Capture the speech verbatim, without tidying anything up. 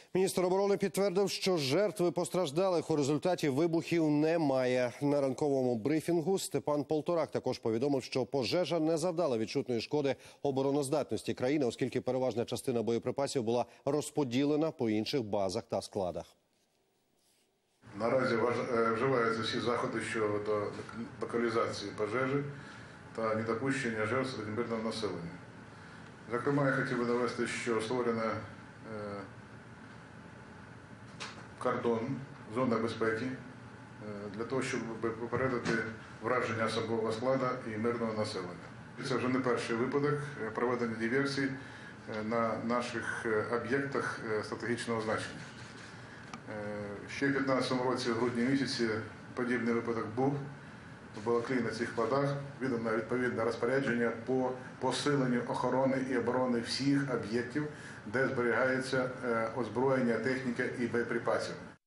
Міністр оборони підтвердив, що жертв постраждалих у результаті вибухів немає. На ранковому брифінгу Степан Полторак також повідомив, що пожежа не завдала відчутної шкоди обороноздатності країни, оскільки переважна частина боєприпасів була розподілена по інших базах та складах. Наразі вживаються всі заходи щодо локалізації пожежі та недопущення жертв серед мирного населення. Зокрема, я хотів би довести, що створена кордон, зона безпеки, для того, щоб попередити враження особового складу і мирного населення. Це вже не перший випадок проведення диверсій на наших об'єктах стратегічного значення. Ще в дві тисячі п'ятнадцятому році, в грудні місяці, подібний випадок був. В Балаклії на цих складах видано відповідне розпорядження по посиленню охорони і оборони всіх об'єктів, де зберігається озброєння, техніка і боєприпасів.